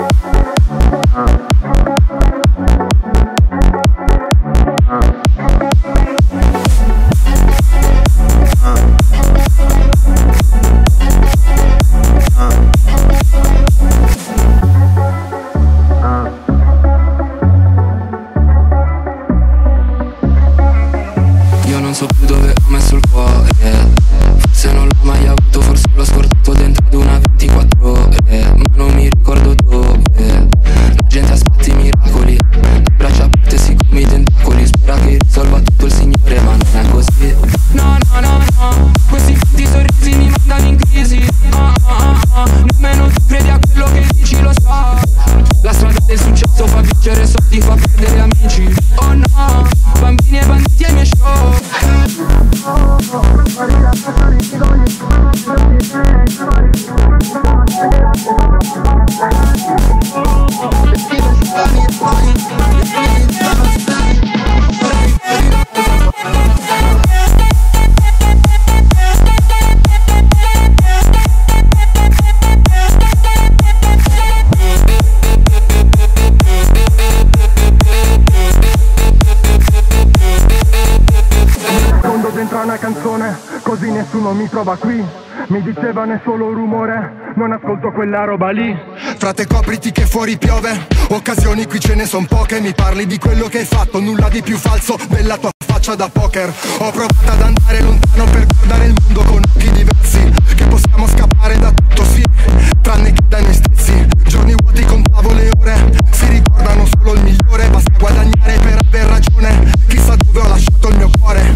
Non so più dove ho messo il cuore, forse non l'ho mai avuto, forse l'ho scordato dentro ad una 24 ore, ma non mi ricordo dove. La gente aspetta i miracoli, le braccia aperte sì come i tentacoli, spera che risolva tutto il Signore, ma non è così. No, no, no, no, questi finti sorrisi mi mandano in crisi. Nemmeno tu credi a quello che dici, lo so. La strada del successo fa vincere soldi, fa perdere amici. Oh no, bambini e banditi ai miei show. Dentro una canzone, così nessuno mi trova qui. Mi dicevano è solo rumore, non ascolto quella roba lì. Frate, copriti che fuori piove, occasioni qui ce ne son poche. Mi parli di quello che hai fatto, nulla di più falso della tua faccia da poker. Ho provato ad andare lontano per guardare il mondo con occhi diversi, che possiamo scappare da tutto, sì, tranne che da noi stessi. Giorni vuoti, contavo le ore, si ricordano solo il migliore. Basta guadagnare per aver ragione, chissà dove ho lasciato il mio cuore.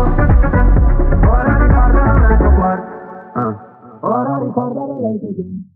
Ora ricordare lei